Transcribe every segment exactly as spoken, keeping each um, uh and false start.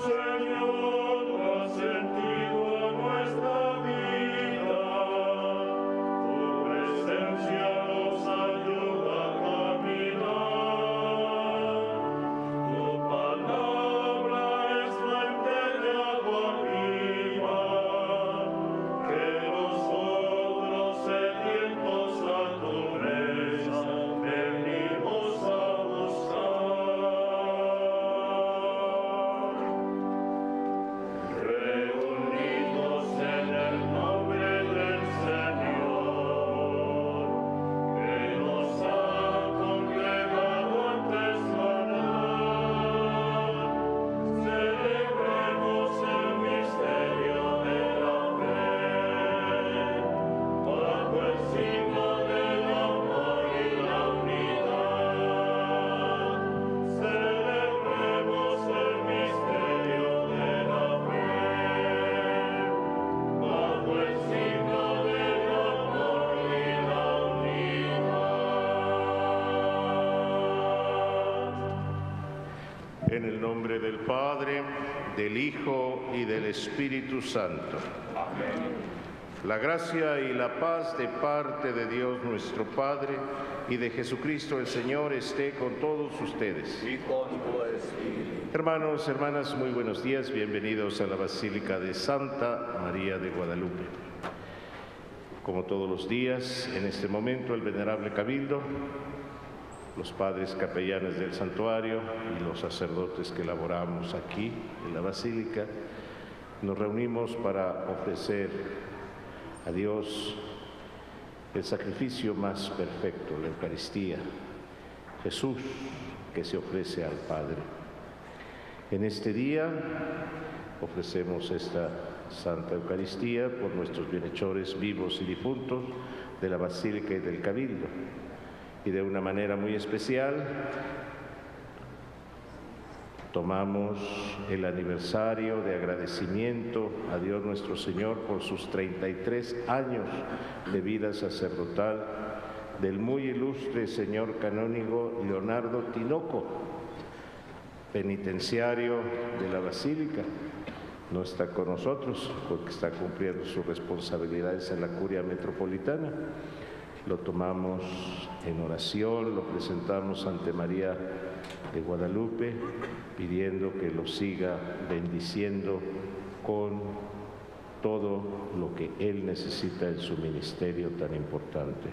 En el nombre del Padre, del Hijo y del Espíritu Santo. Amén. La gracia y la paz de parte de Dios nuestro Padre y de Jesucristo el Señor esté con todos ustedes. Y con tu espíritu. Hermanos, hermanas, muy buenos días. Bienvenidos a la Basílica de Santa María de Guadalupe. Como todos los días, en este momento el Venerable Cabildo, los padres capellanes del santuario y los sacerdotes que laboramos aquí en la Basílica, nos reunimos para ofrecer a Dios el sacrificio más perfecto, la Eucaristía, Jesús que se ofrece al Padre. En este día ofrecemos esta Santa Eucaristía por nuestros bienhechores vivos y difuntos de la Basílica y del Cabildo. Y de una manera muy especial tomamos el aniversario de agradecimiento a Dios nuestro Señor por sus treinta y tres años de vida sacerdotal del muy ilustre señor canónigo Leonardo Tinoco, penitenciario de la Basílica. No está con nosotros porque está cumpliendo sus responsabilidades en la Curia Metropolitana. Lo tomamos en oración, lo presentamos ante María de Guadalupe, pidiendo que lo siga bendiciendo con todo lo que Él necesita en su ministerio tan importante.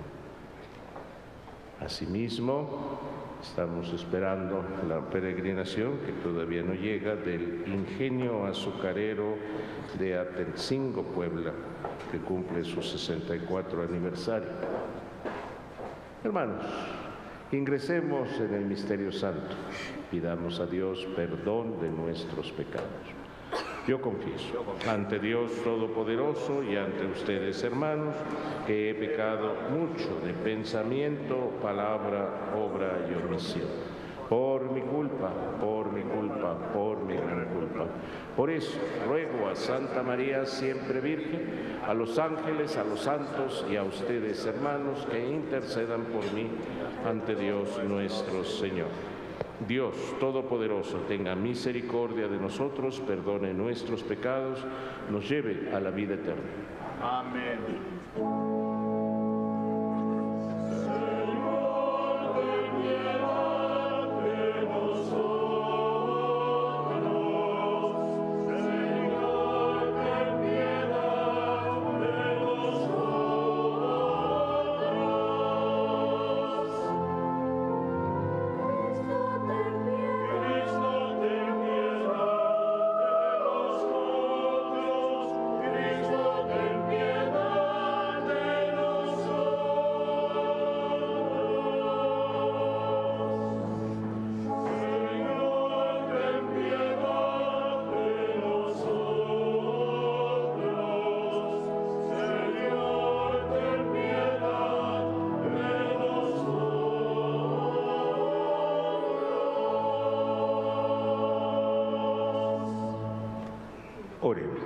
Asimismo, estamos esperando la peregrinación, que todavía no llega, del ingenio azucarero de Atencingo, Puebla, que cumple su sesenta y cuatro aniversario. Hermanos, ingresemos en el misterio santo, pidamos a Dios perdón de nuestros pecados. Yo confieso ante Dios Todopoderoso y ante ustedes, hermanos, que he pecado mucho de pensamiento, palabra, obra y omisión. Por mi culpa, por mi culpa, por mi gran culpa. Por eso ruego a Santa María, siempre Virgen, a los ángeles, a los santos y a ustedes, hermanos, que intercedan por mí ante Dios nuestro Señor. Dios Todopoderoso tenga misericordia de nosotros, perdone nuestros pecados, nos lleve a la vida eterna. Amén. Oremos.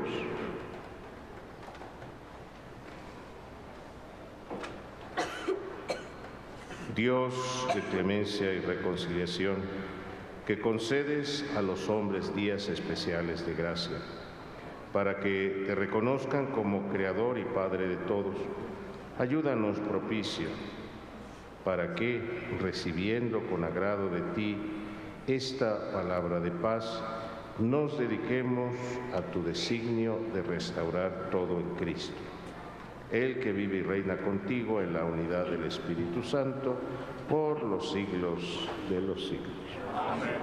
Dios de clemencia y reconciliación, que concedes a los hombres días especiales de gracia, para que te reconozcan como Creador y Padre de todos. Ayúdanos propicio, para que, recibiendo con agrado de ti esta palabra de paz, nos dediquemos a tu designio de restaurar todo en Cristo. Él que vive y reina contigo en la unidad del Espíritu Santo, por los siglos de los siglos. Amén.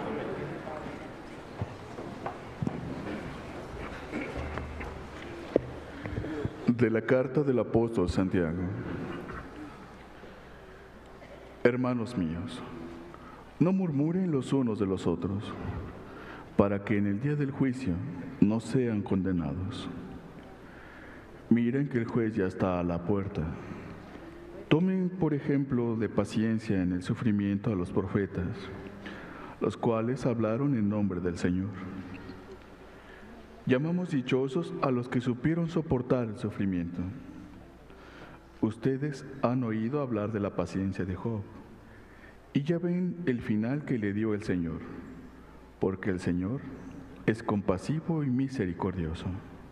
De la carta del apóstol Santiago. Hermanos míos, no murmuren los unos de los otros, para que en el día del juicio no sean condenados. Miren que el juez ya está a la puerta. Tomen, por ejemplo, de paciencia en el sufrimiento a los profetas, los cuales hablaron en nombre del Señor. Llamamos dichosos a los que supieron soportar el sufrimiento. Ustedes han oído hablar de la paciencia de Job, y ya ven el final que le dio el Señor, porque el Señor es compasivo y misericordioso.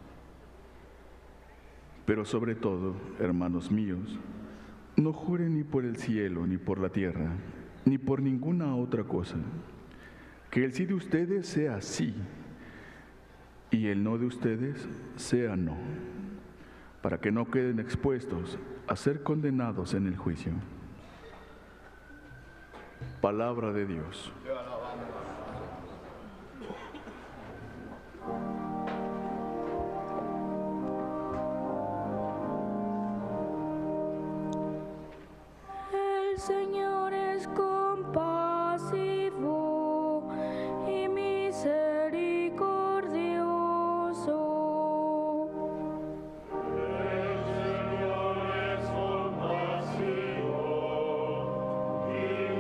Pero sobre todo, hermanos míos, no juren ni por el cielo, ni por la tierra, ni por ninguna otra cosa. Que el sí de ustedes sea sí, y el no de ustedes sea no, para que no queden expuestos a ser condenados en el juicio. Palabra de Dios. El Señor es compasivo y misericordioso. El Señor es compasivo y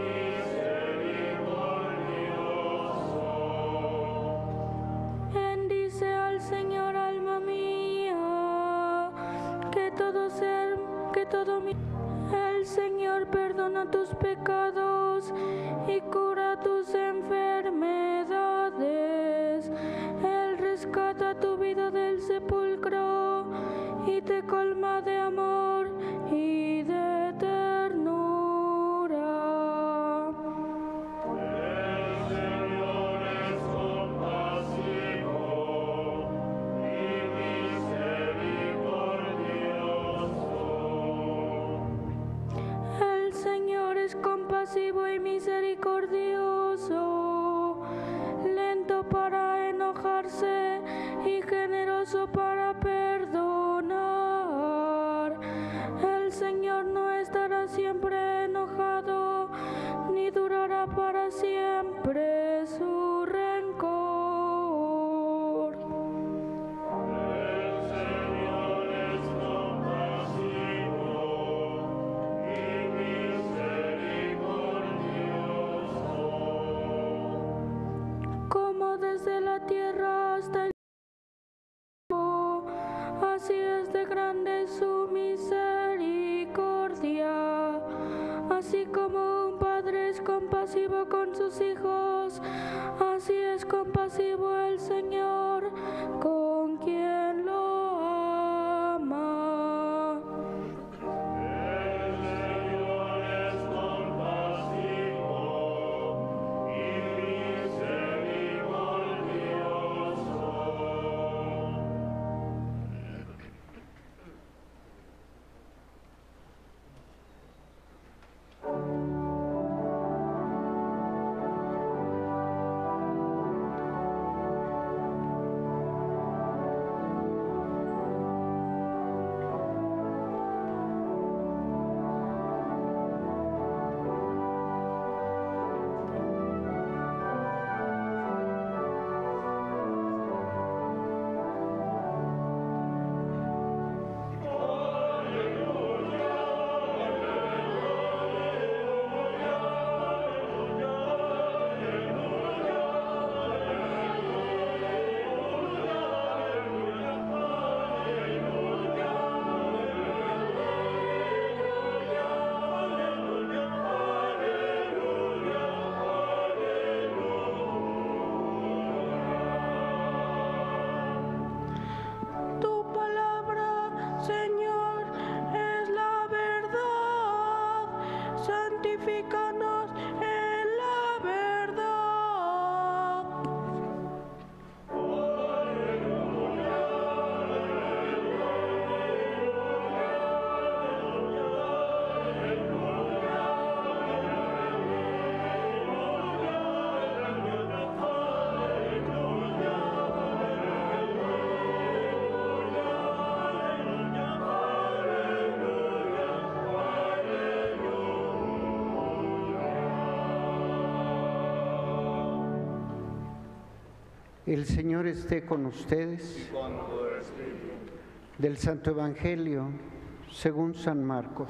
misericordioso. Bendice al Señor, alma mía, que todo ser, que todo mi... El Señor perdona tus pecados y cura tus enfermedades. Él rescata tu vida del sepulcro y te colma de amor y de ternura. El Señor es compasivo y misericordioso. El Señor es compasivo y misericordioso, lento para enojarse y generoso para perdonar. El Señor no estará siempre enojado, ni durará para siempre su rencor. El Señor es compasivo y misericordioso. Como desde la tierra hasta el cielo, así es de grande su misericordia. Así como un padre es compasivo con sus hijos, así es compasivo el Señor con quien lo ama. El Señor es compasivo y misericordioso. edifícanos en la verdad. El Señor esté con ustedes. Del Santo Evangelio según San Marcos.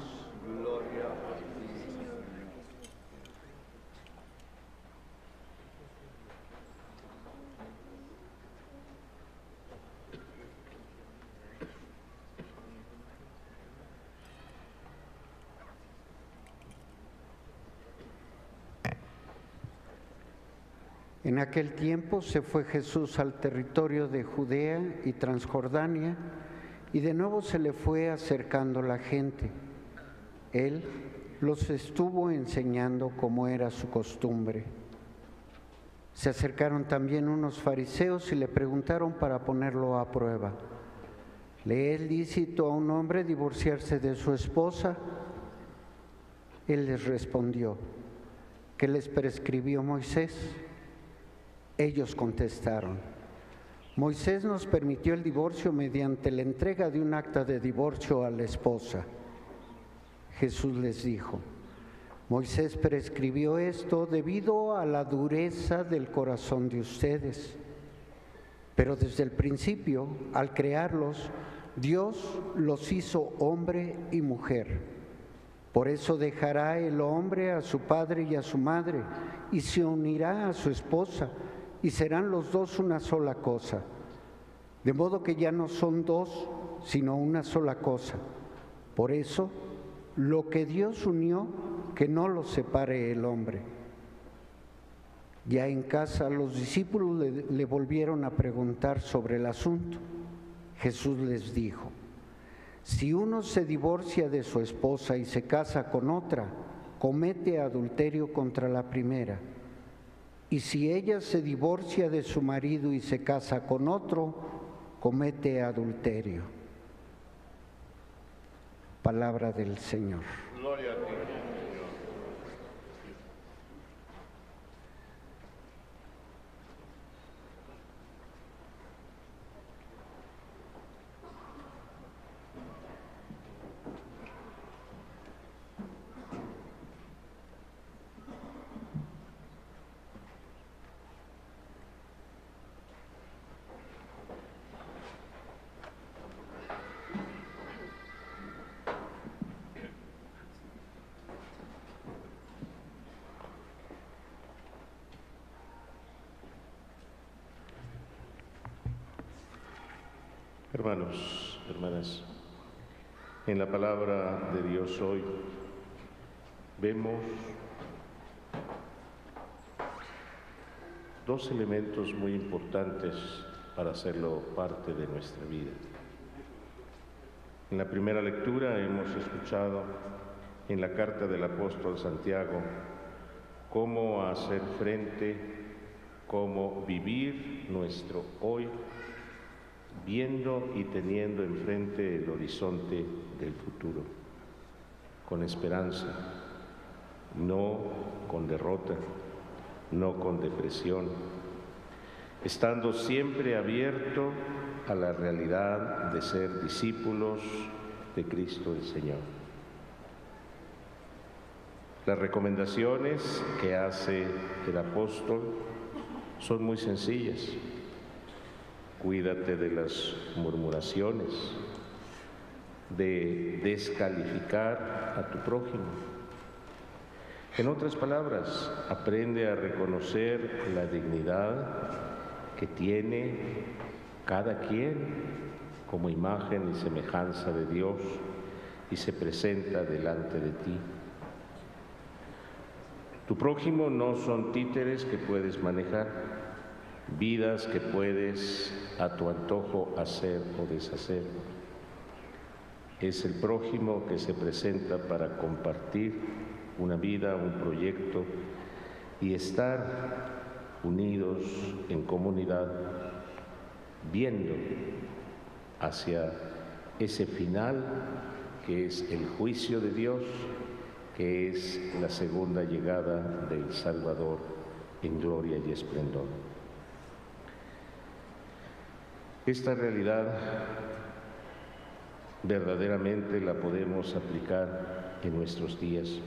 En aquel tiempo se fue Jesús al territorio de Judea y Transjordania, y de nuevo se le fue acercando la gente. Él los estuvo enseñando como era su costumbre. Se acercaron también unos fariseos y le preguntaron para ponerlo a prueba: ¿le es lícito a un hombre divorciarse de su esposa? Él les respondió: ¿qué les prescribió Moisés? Ellos contestaron: Moisés nos permitió el divorcio mediante la entrega de un acta de divorcio a la esposa. Jesús les dijo: Moisés prescribió esto debido a la dureza del corazón de ustedes. Pero desde el principio, al crearlos, Dios los hizo hombre y mujer. Por eso dejará el hombre a su padre y a su madre, y se unirá a su esposa, y serán los dos una sola cosa. De modo que ya no son dos, sino una sola cosa. Por eso, lo que Dios unió, que no lo separe el hombre. Ya en casa, los discípulos le, le volvieron a preguntar sobre el asunto. Jesús les dijo: si uno se divorcia de su esposa y se casa con otra, comete adulterio contra la primera. Y si ella se divorcia de su marido y se casa con otro, comete adulterio. Palabra del Señor. Gloria a ti. Hermanos, hermanas, en la palabra de Dios hoy vemos dos elementos muy importantes para hacerlo parte de nuestra vida. En la primera lectura hemos escuchado en la carta del apóstol Santiago cómo hacer frente, cómo vivir nuestro hoy, viendo y teniendo enfrente el horizonte del futuro, con esperanza, no con derrota, no con depresión, estando siempre abierto a la realidad de ser discípulos de Cristo el Señor. Las recomendaciones que hace el apóstol son muy sencillas. Cuídate de las murmuraciones, de descalificar a tu prójimo. En otras palabras, aprende a reconocer la dignidad que tiene cada quien como imagen y semejanza de Dios y se presenta delante de ti. Tu prójimo no son títeres que puedes manejar, vidas que puedes a tu antojo hacer o deshacer. Es el prójimo que se presenta para compartir una vida, un proyecto y estar unidos en comunidad, viendo hacia ese final que es el juicio de Dios, que es la segunda llegada del Salvador en gloria y esplendor. Esta realidad verdaderamente la podemos aplicar en nuestros días,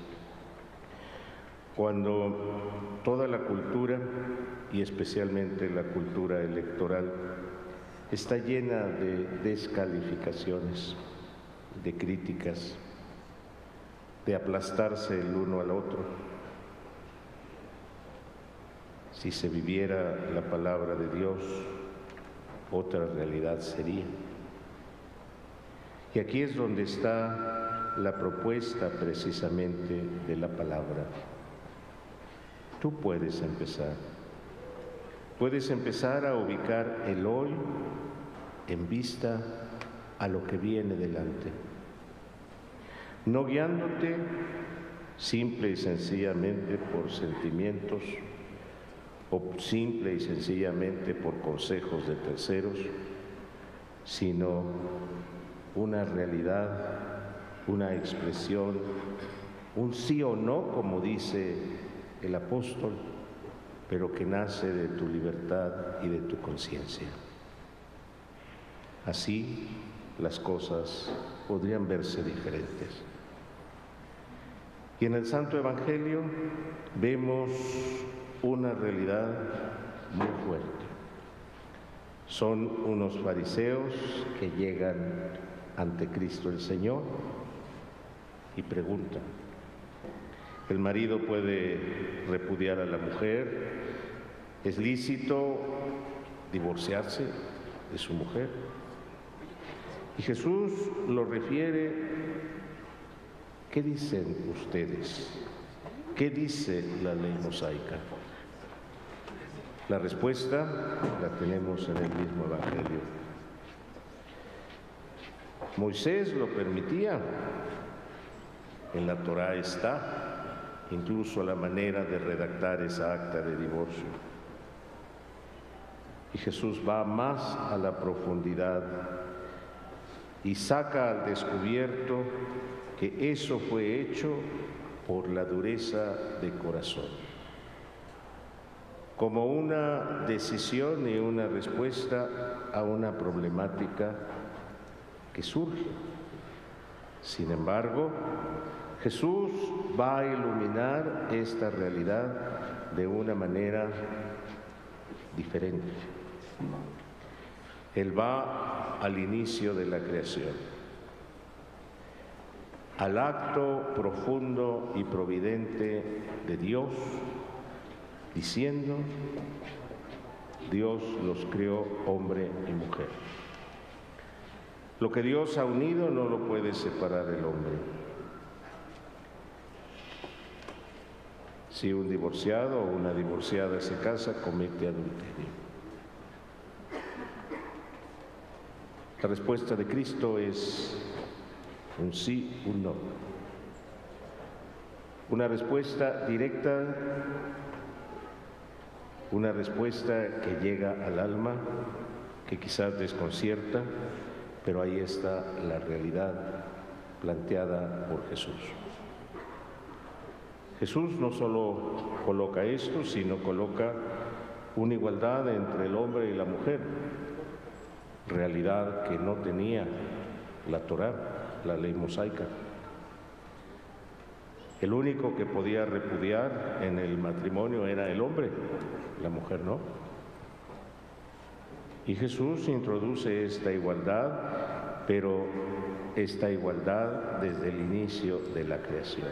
cuando toda la cultura, y especialmente la cultura electoral, está llena de descalificaciones, de críticas, de aplastarse el uno al otro. Si se viviera la palabra de Dios, otra realidad sería. Y aquí es donde está la propuesta precisamente de la palabra. Tú puedes empezar. Puedes empezar a ubicar el hoy en vista a lo que viene delante. No guiándote simple y sencillamente por sentimientos o simple y sencillamente por consejos de terceros, sino una realidad, una expresión, un sí o no, como dice el apóstol, pero que nace de tu libertad y de tu conciencia. Así las cosas podrían verse diferentes. Y en el Santo Evangelio vemos una realidad muy fuerte. Son unos fariseos que llegan ante Cristo el Señor y preguntan: ¿el marido puede repudiar a la mujer? ¿Es lícito divorciarse de su mujer? Y Jesús lo refiere: ¿qué dicen ustedes? ¿Qué dice la ley mosaica? La respuesta la tenemos en el mismo Evangelio. Moisés lo permitía, en la Torá está, incluso la manera de redactar esa acta de divorcio. Y Jesús va más a la profundidad y saca al descubierto que eso fue hecho por la dureza de corazón, como una decisión y una respuesta a una problemática que surge. Sin embargo, Jesús va a iluminar esta realidad de una manera diferente. Él va al inicio de la creación, al acto profundo y providente de Dios, diciendo: Dios los creó hombre y mujer. Lo que Dios ha unido no lo puede separar el hombre. Si un divorciado o una divorciada se casa, comete adulterio. La respuesta de Cristo es un sí, un no. Una respuesta directa, una respuesta que llega al alma, que quizás desconcierta, pero ahí está la realidad planteada por Jesús. Jesús no solo coloca esto, sino coloca una igualdad entre el hombre y la mujer, realidad que no tenía la Torá, la ley mosaica. El único que podía repudiar en el matrimonio era el hombre, la mujer no. Y Jesús introduce esta igualdad, pero esta igualdad desde el inicio de la creación.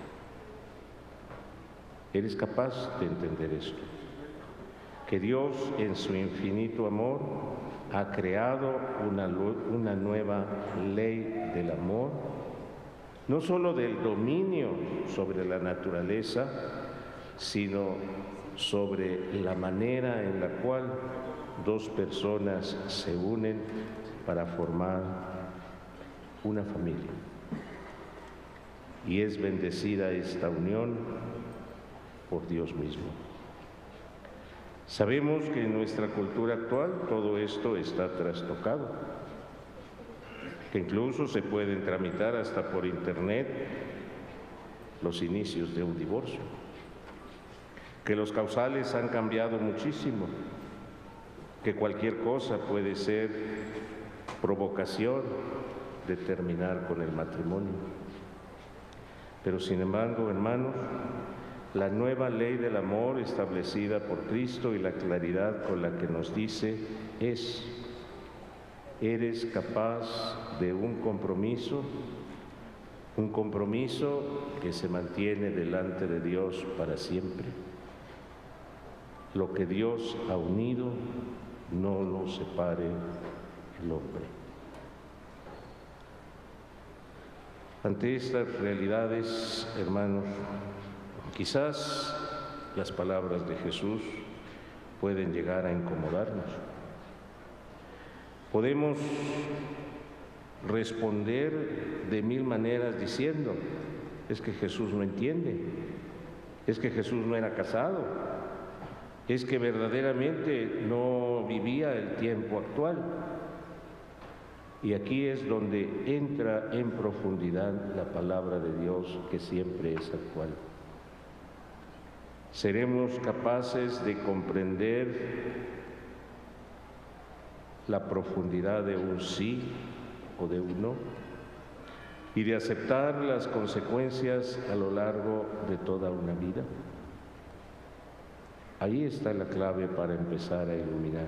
¿Eres capaz de entender esto? Que Dios, en su infinito amor, ha creado una, una nueva ley del amor, no solo del dominio sobre la naturaleza, sino sobre la manera en la cual dos personas se unen para formar una familia. y es bendecida esta unión por Dios mismo. Sabemos que en nuestra cultura actual todo esto está trastocado, que incluso se pueden tramitar hasta por internet los inicios de un divorcio, que los causales han cambiado muchísimo, que cualquier cosa puede ser provocación de terminar con el matrimonio. Pero sin embargo, hermanos, la nueva ley del amor establecida por Cristo y la claridad con la que nos dice es: eres capaz de un compromiso, un compromiso que se mantiene delante de Dios para siempre. Lo que Dios ha unido, no lo separe el hombre. Ante estas realidades, hermanos, quizás las palabras de Jesús pueden llegar a incomodarnos. Podemos responder de mil maneras diciendo: es que Jesús no entiende, es que Jesús no era casado, es que verdaderamente no vivía el tiempo actual. Y aquí es donde entra en profundidad la palabra de Dios, que siempre es actual. Seremos capaces de comprender la profundidad de un sí o de un no, y de aceptar las consecuencias a lo largo de toda una vida. Ahí está la clave para empezar a iluminar.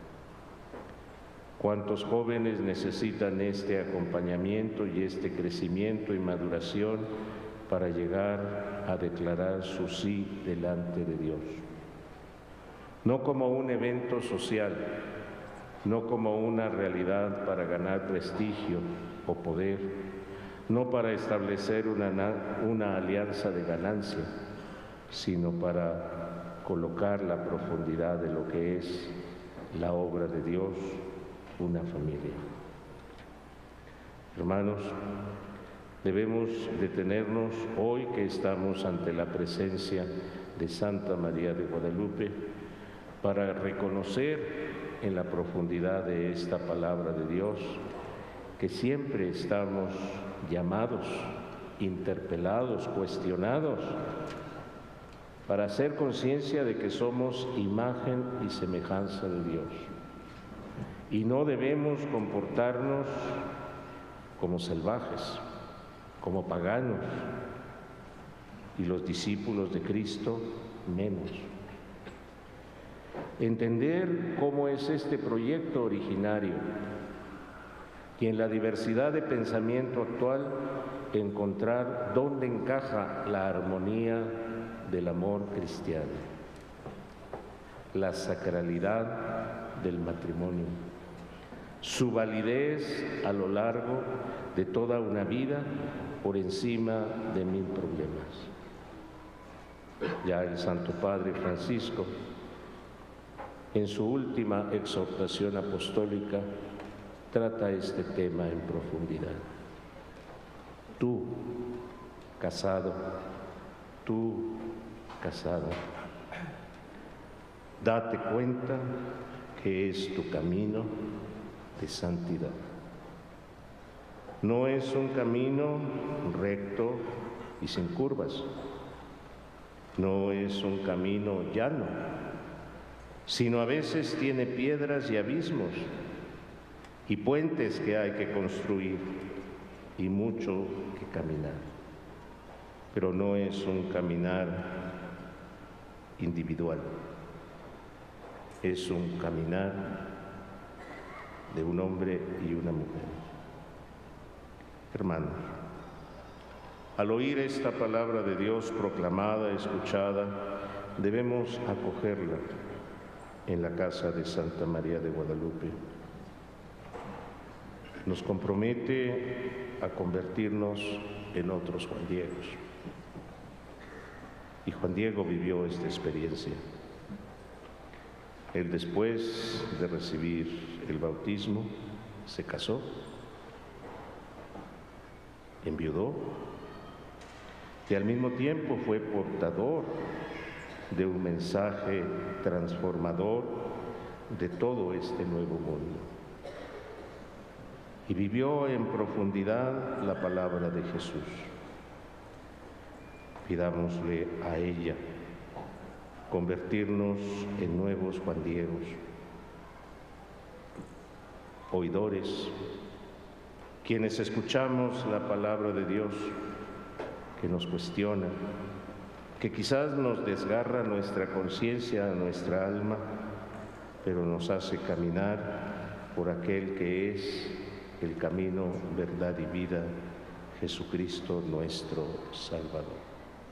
¿Cuántos jóvenes necesitan este acompañamiento y este crecimiento y maduración para llegar a declarar su sí delante de Dios? No como un evento social, no como una realidad para ganar prestigio o poder, no para establecer una, una alianza de ganancia, sino para colocar la profundidad de lo que es la obra de Dios, una familia. Hermanos, debemos detenernos hoy que estamos ante la presencia de Santa María de Guadalupe para reconocer en la profundidad de esta palabra de Dios que siempre estamos llamados, interpelados, cuestionados, para hacer conciencia de que somos imagen y semejanza de Dios. Y no debemos comportarnos como salvajes, como paganos, y los discípulos de Cristo menos. Entender cómo es este proyecto originario y en la diversidad de pensamiento actual encontrar dónde encaja la armonía del amor cristiano, la sacralidad del matrimonio, su validez a lo largo de toda una vida por encima de mil problemas. Ya el Santo Padre Francisco, en su última exhortación apostólica, trata este tema en profundidad. Tú, casado, tú, casada, date cuenta que es tu camino de santidad. No es un camino recto y sin curvas, no es un camino llano, sino a veces tiene piedras y abismos y puentes que hay que construir y mucho que caminar. Pero no es un caminar individual, es un caminar de un hombre y una mujer. Hermanos, al oír esta palabra de Dios proclamada, escuchada, debemos acogerla en la casa de Santa María de Guadalupe. Nos compromete a convertirnos en otros Juan Diegos. Y Juan Diego vivió esta experiencia. Él, después de recibir el bautismo, se casó, enviudó que al mismo tiempo fue portador de un mensaje transformador de todo este nuevo mundo. Y vivió en profundidad la palabra de Jesús. Pidámosle a ella convertirnos en nuevos Juan Diegos, oidores, quienes escuchamos la palabra de Dios, que nos cuestiona, que quizás nos desgarra nuestra conciencia, nuestra alma, pero nos hace caminar por aquel que es el camino, verdad y vida, Jesucristo nuestro Salvador.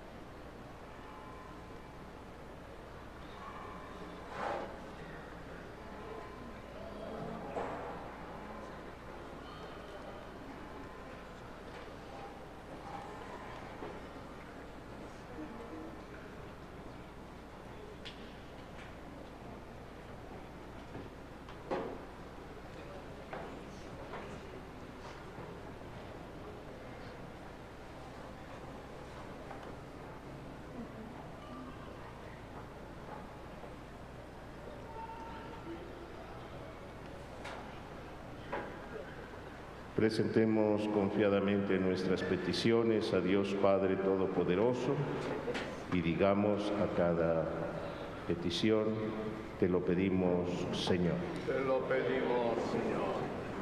Presentemos confiadamente nuestras peticiones a Dios Padre Todopoderoso y digamos a cada petición, te lo pedimos, Señor. Te lo pedimos, Señor.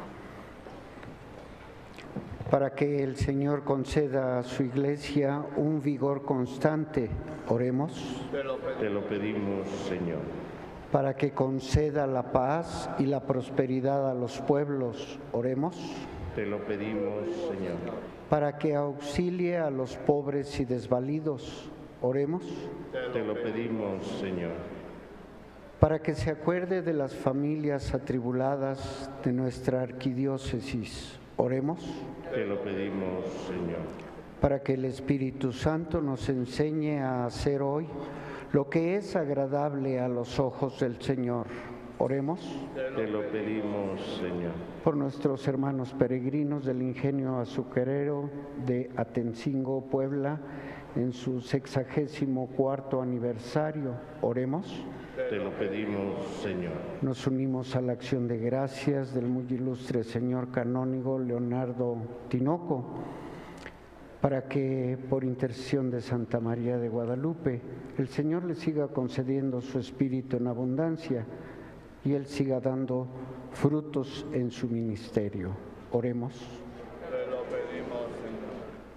Para que el Señor conceda a su Iglesia un vigor constante, oremos. Te lo pedimos. Te lo pedimos, Señor. Para que conceda la paz y la prosperidad a los pueblos, oremos. Te lo pedimos, Señor. Para que auxilie a los pobres y desvalidos, oremos. Te lo pedimos, Señor. Para que se acuerde de las familias atribuladas de nuestra arquidiócesis, oremos. Te lo pedimos, Señor. Para que el Espíritu Santo nos enseñe a hacer hoy lo que es agradable a los ojos del Señor, oremos. Te lo pedimos, Señor. Por nuestros hermanos peregrinos del ingenio azucarero de Atencingo, Puebla, en su sexagésimo cuarto aniversario, oremos. Te lo pedimos, Señor. Nos unimos a la acción de gracias del muy ilustre señor canónigo Leonardo Tinoco, para que por intercesión de Santa María de Guadalupe el Señor le siga concediendo su espíritu en abundancia y él siga dando frutos en su ministerio. Oremos. Te lo pedimos, Señor.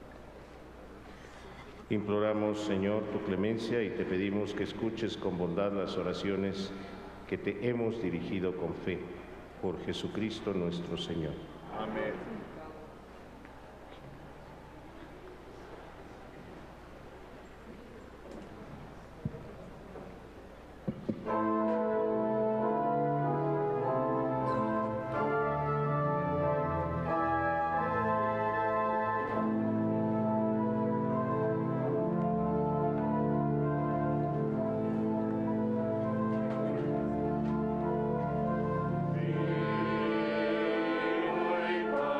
Imploramos, Señor, tu clemencia y te pedimos que escuches con bondad las oraciones que te hemos dirigido con fe. Por Jesucristo nuestro Señor. Amén. Vivo y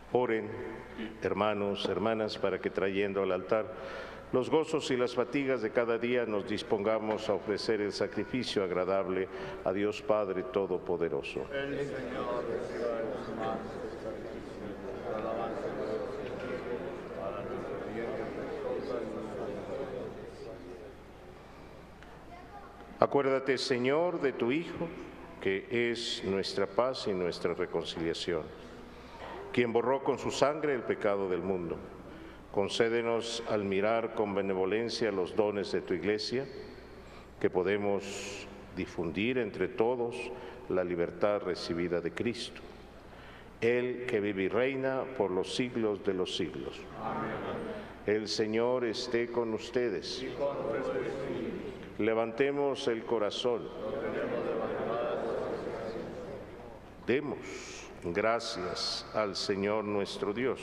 Oren, hermanos, hermanas, para que trayendo al altar los gozos y las fatigas de cada día nos dispongamos a ofrecer el sacrificio agradable a Dios Padre Todopoderoso. El Señor reciba en sus manos este sacrificio, por alabanza de Dios, para nuestro bien y el resto de Acuérdate, Señor, de tu Hijo, que es nuestra paz y nuestra reconciliación, quien borró con su sangre el pecado del mundo. Concédenos al mirar con benevolencia los dones de tu Iglesia, que podemos difundir entre todos la libertad recibida de Cristo, Él que vive y reina por los siglos de los siglos. Amén. El Señor esté con ustedes. y con tu espíritu. Levantemos el corazón. Demos gracias al Señor nuestro Dios.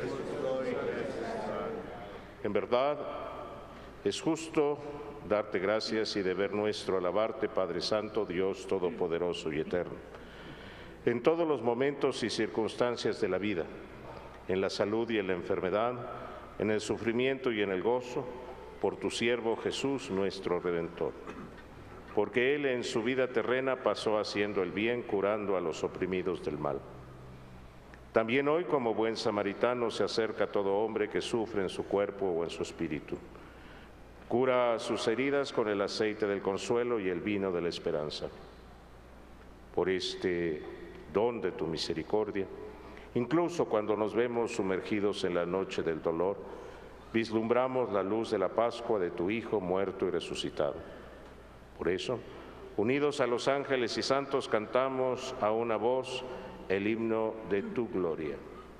En verdad, es justo darte gracias y deber nuestro alabarte, Padre Santo, Dios Todopoderoso y Eterno. En todos los momentos y circunstancias de la vida, en la salud y en la enfermedad, en el sufrimiento y en el gozo, por tu siervo Jesús, nuestro Redentor. Porque Él en su vida terrena pasó haciendo el bien, curando a los oprimidos del mal. También hoy, como buen samaritano, se acerca a todo hombre que sufre en su cuerpo o en su espíritu. Cura sus heridas con el aceite del consuelo y el vino de la esperanza. Por este don de tu misericordia, incluso cuando nos vemos sumergidos en la noche del dolor, vislumbramos la luz de la Pascua de tu Hijo muerto y resucitado. Por eso, unidos a los ángeles y santos, cantamos a una voz el himno de tu gloria.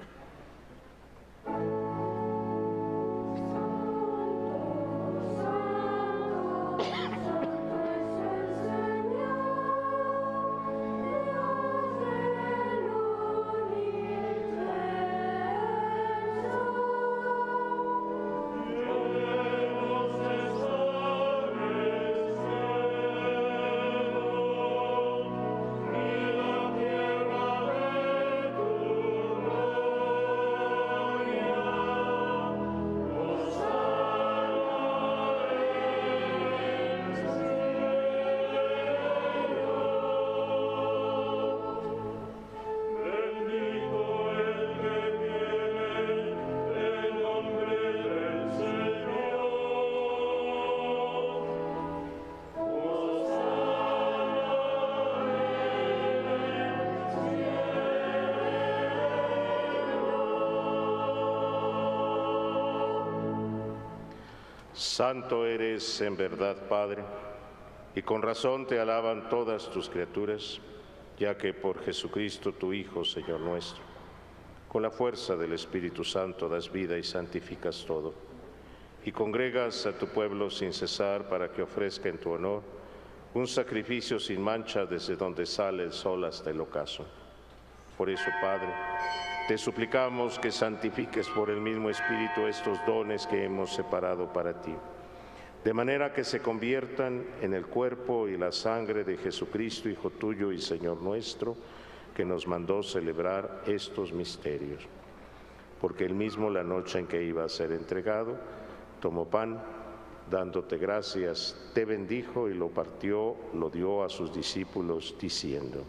Santo eres en verdad, Padre, y con razón te alaban todas tus criaturas, ya que por Jesucristo tu Hijo, Señor nuestro, con la fuerza del Espíritu Santo das vida y santificas todo, y congregas a tu pueblo sin cesar para que ofrezca en tu honor un sacrificio sin mancha desde donde sale el sol hasta el ocaso. Por eso, Padre, te suplicamos que santifiques por el mismo Espíritu estos dones que hemos separado para ti, de manera que se conviertan en el cuerpo y la sangre de Jesucristo, Hijo tuyo y Señor nuestro, que nos mandó celebrar estos misterios. Porque él mismo, la noche en que iba a ser entregado, tomó pan, dándote gracias, te bendijo y lo partió, lo dio a sus discípulos, diciendo: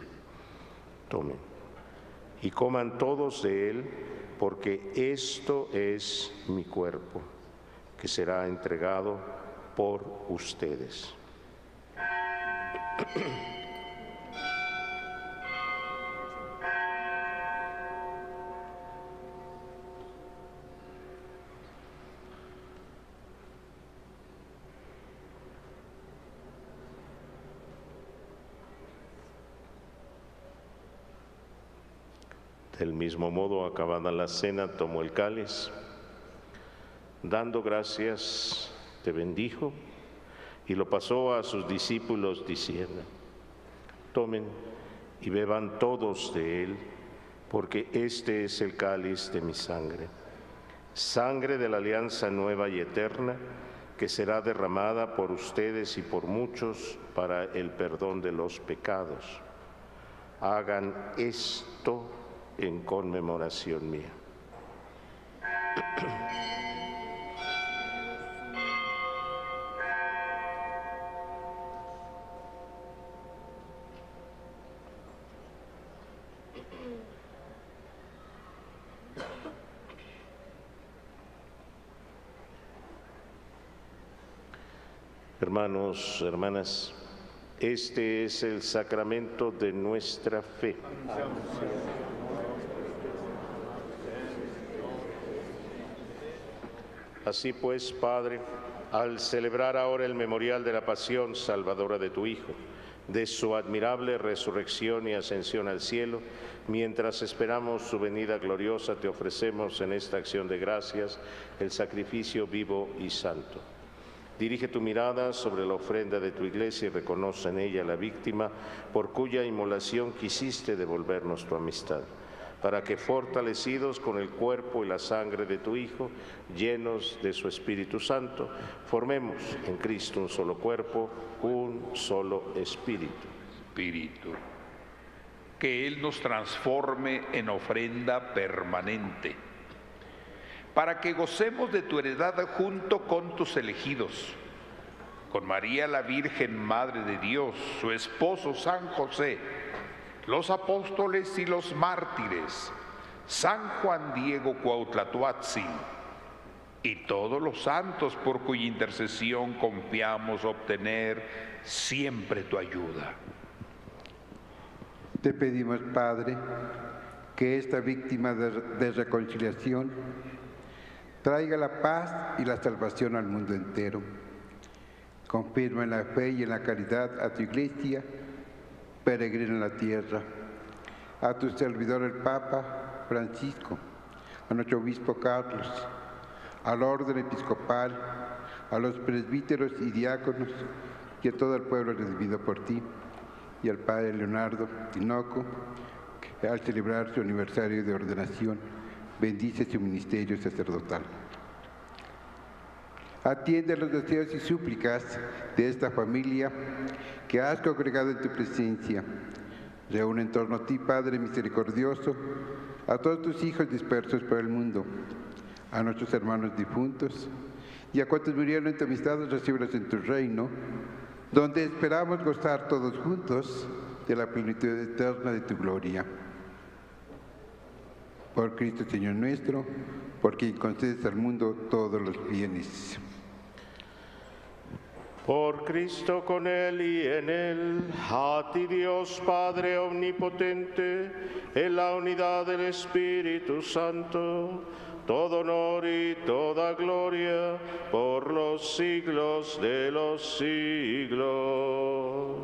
tomen y coman todos de él, porque esto es mi cuerpo, que será entregado por ustedes. Del mismo modo, acabada la cena, tomó el cáliz, dando gracias, te bendijo y lo pasó a sus discípulos diciendo: tomen y beban todos de él, porque este es el cáliz de mi sangre, sangre de la alianza nueva y eterna, que será derramada por ustedes y por muchos para el perdón de los pecados. Hagan esto en conmemoración mía. Hermanos, hermanas, este es el sacramento de nuestra fe. Así pues, Padre, al celebrar ahora el memorial de la pasión salvadora de tu Hijo, de su admirable resurrección y ascensión al cielo, mientras esperamos su venida gloriosa, te ofrecemos en esta acción de gracias el sacrificio vivo y santo. Dirige tu mirada sobre la ofrenda de tu Iglesia y reconoce en ella la víctima por cuya inmolación quisiste devolvernos tu amistad, para que fortalecidos con el cuerpo y la sangre de tu Hijo, llenos de su Espíritu Santo, formemos en Cristo un solo cuerpo, un solo espíritu. Espíritu, que Él nos transforme en ofrenda permanente, para que gocemos de tu heredad junto con tus elegidos, con María la Virgen Madre de Dios, su esposo San José, los apóstoles y los mártires, San Juan Diego Cuauhtlatoatzin y todos los santos por cuya intercesión confiamos obtener siempre tu ayuda. Te pedimos, Padre, que esta víctima de, de reconciliación traiga la paz y la salvación al mundo entero. Confirma en la fe y en la caridad a tu Iglesia, peregrina en la tierra, a tu servidor el Papa Francisco, a nuestro obispo Carlos, al orden episcopal, a los presbíteros y diáconos y a todo el pueblo recibido por ti, y al Padre Leonardo Tinoco, que al celebrar su aniversario de ordenación, bendice su ministerio sacerdotal. Atiende los deseos y súplicas de esta familia que has congregado en tu presencia. Reúne en torno a ti, Padre misericordioso, a todos tus hijos dispersos por el mundo, a nuestros hermanos difuntos y a cuantos murieron en tu amistad, recíbelos en tu reino, donde esperamos gozar todos juntos de la plenitud eterna de tu gloria. Por Cristo Señor nuestro, por quien concedes al mundo todos los bienes. Por Cristo, con Él y en Él, a ti Dios Padre omnipotente, en la unidad del Espíritu Santo, todo honor y toda gloria por los siglos de los siglos.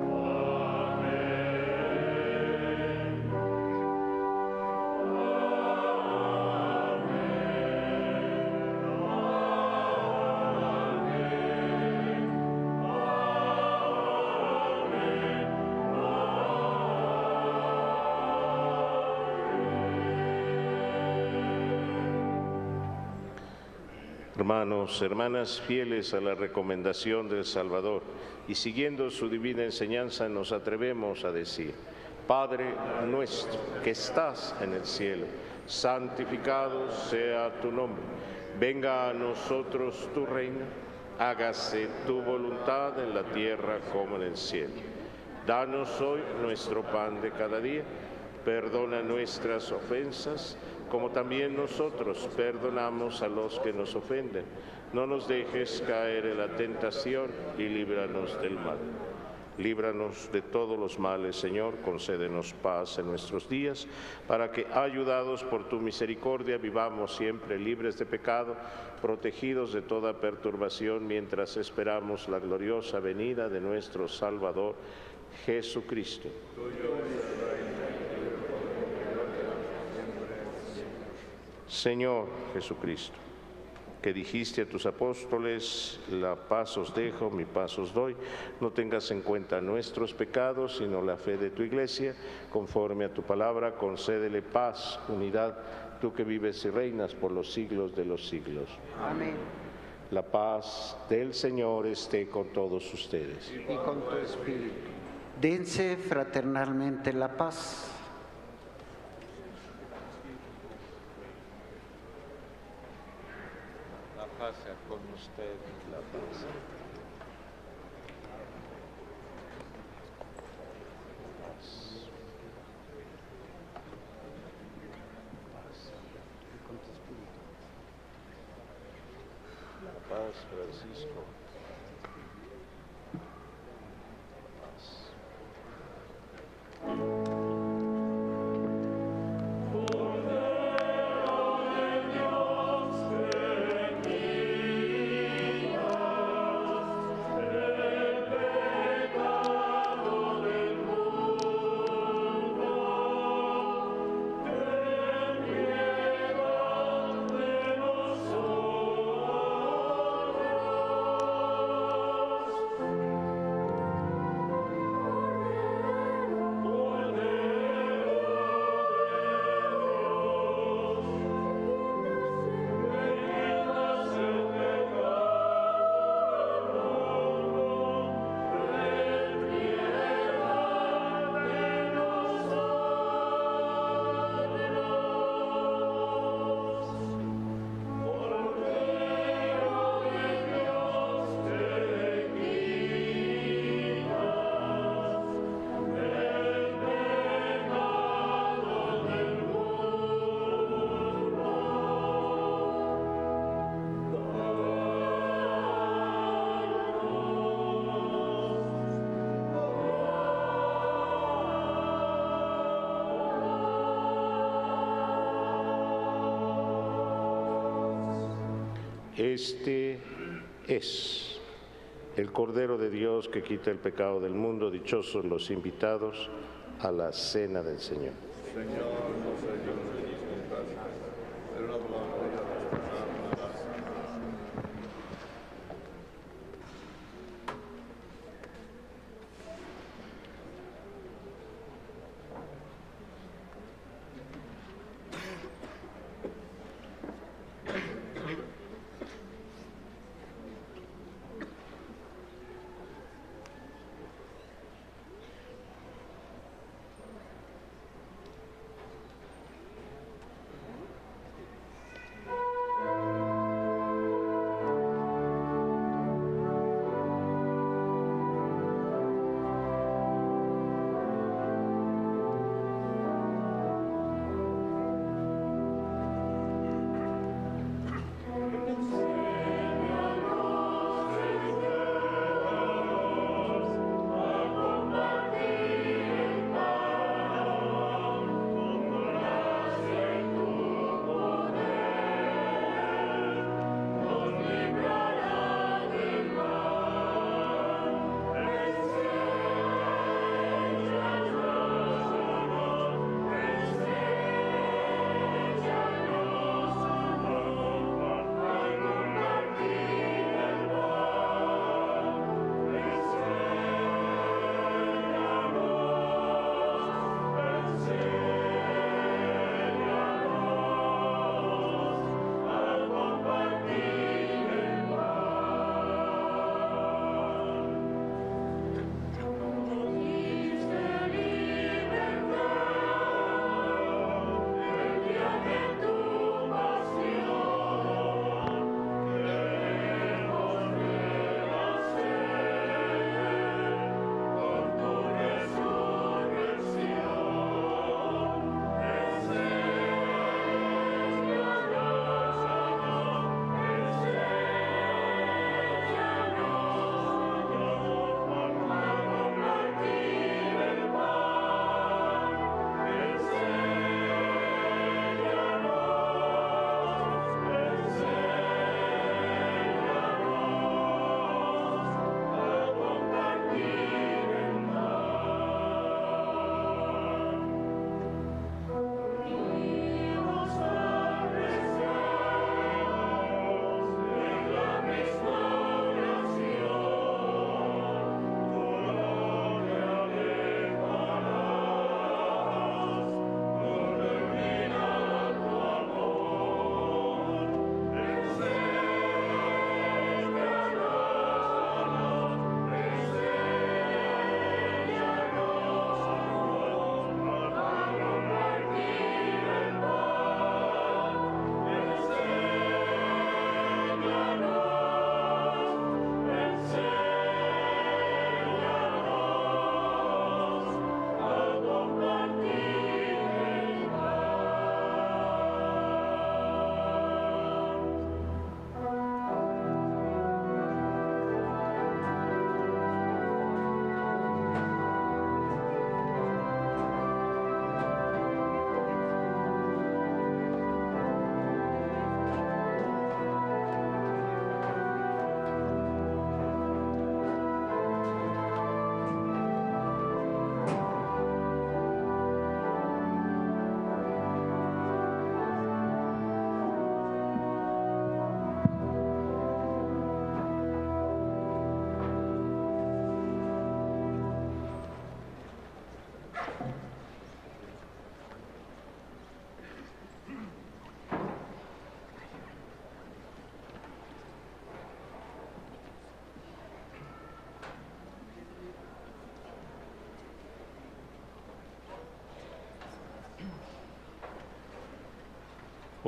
Hermanos, hermanas, fieles a la recomendación del Salvador y siguiendo su divina enseñanza, nos atrevemos a decir: Padre nuestro que estás en el cielo, santificado sea tu nombre. Venga a nosotros tu reino, hágase tu voluntad en la tierra como en el cielo. Danos hoy nuestro pan de cada día, perdona nuestras ofensas, como también nosotros perdonamos a los que nos ofenden. No nos dejes caer en la tentación y líbranos del mal. Líbranos de todos los males, Señor, concédenos paz en nuestros días, para que, ayudados por tu misericordia, vivamos siempre libres de pecado, protegidos de toda perturbación, mientras esperamos la gloriosa venida de nuestro Salvador, Jesucristo. Señor Jesucristo, que dijiste a tus apóstoles: la paz os dejo, mi paz os doy, no tengas en cuenta nuestros pecados, sino la fe de tu Iglesia. Conforme a tu palabra, concédele paz, unidad, tú que vives y reinas por los siglos de los siglos. Amén. La paz del Señor esté con todos ustedes. Y con tu espíritu. Dense fraternalmente la paz. paz sea con usted. La paz. La paz, Francisco. Este es el Cordero de Dios que quita el pecado del mundo. Dichosos los invitados a la cena del Señor. Señor, no soy digno de tu casa, pero una palabra de Dios me basta.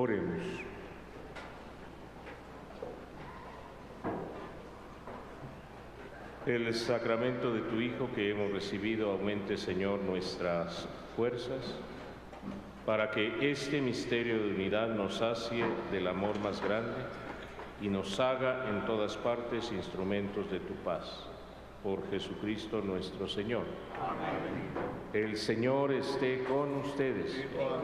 Oremos. El sacramento de tu Hijo que hemos recibido aumente, Señor, nuestras fuerzas, para que este misterio de unidad nos sacie del amor más grande y nos haga en todas partes instrumentos de tu paz. Por Jesucristo nuestro Señor. Amén. El Señor esté con ustedes.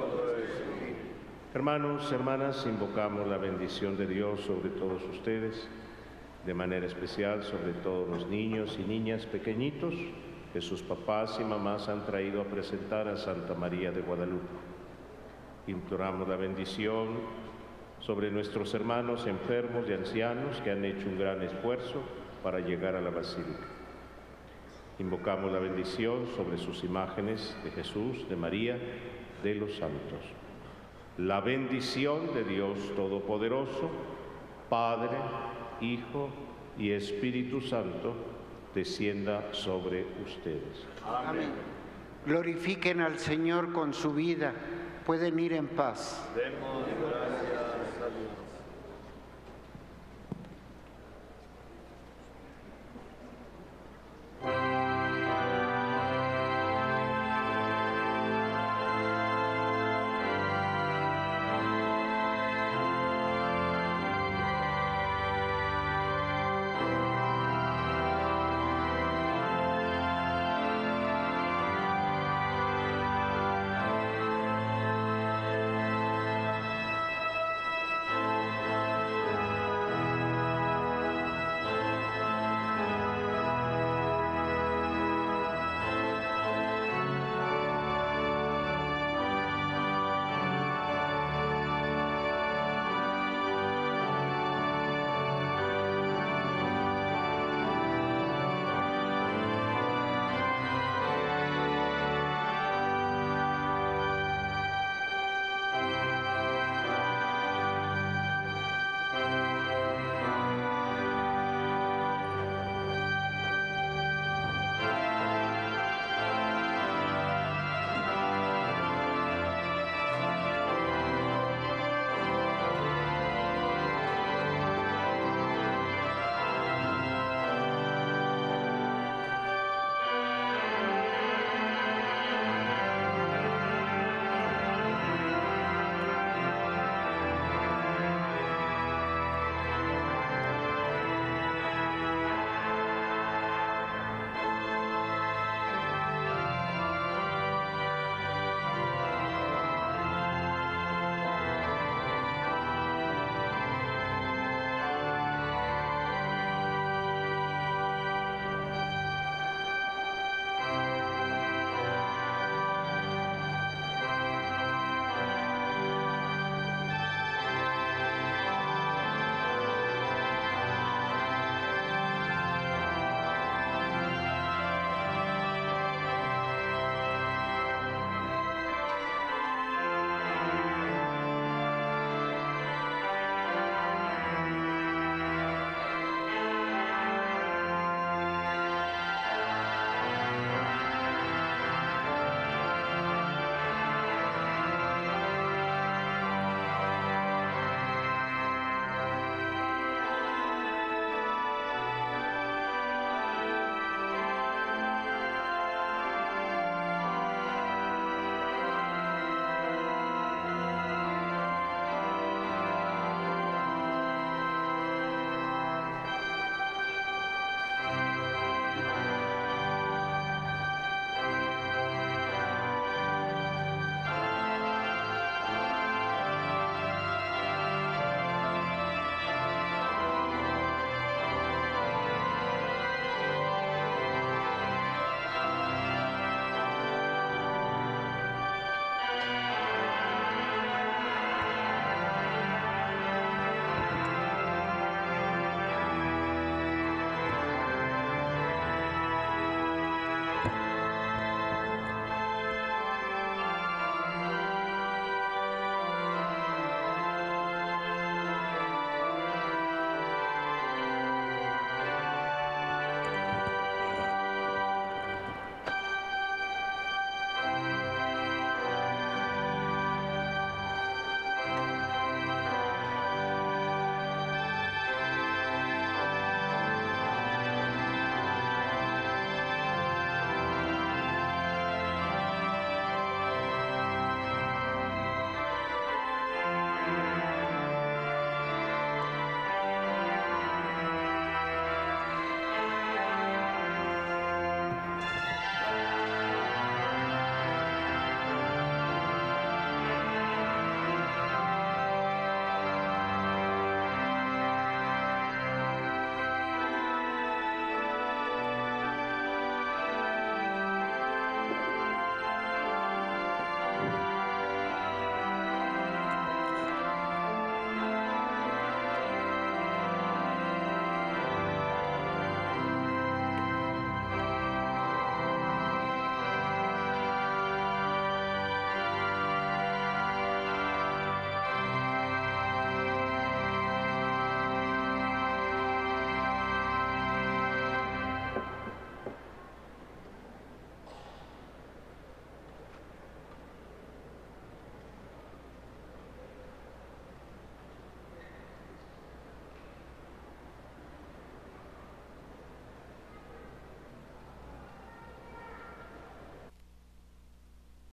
Hermanos, hermanas, invocamos la bendición de Dios sobre todos ustedes, de manera especial sobre todos los niños y niñas pequeñitos que sus papás y mamás han traído a presentar a Santa María de Guadalupe. Imploramos la bendición sobre nuestros hermanos enfermos y ancianos que han hecho un gran esfuerzo para llegar a la Basílica. Invocamos la bendición sobre sus imágenes de Jesús, de María, de los santos. La bendición de Dios Todopoderoso, Padre, Hijo y Espíritu Santo, descienda sobre ustedes. Amén. Glorifiquen al Señor con su vida. Pueden ir en paz. Demos gracias.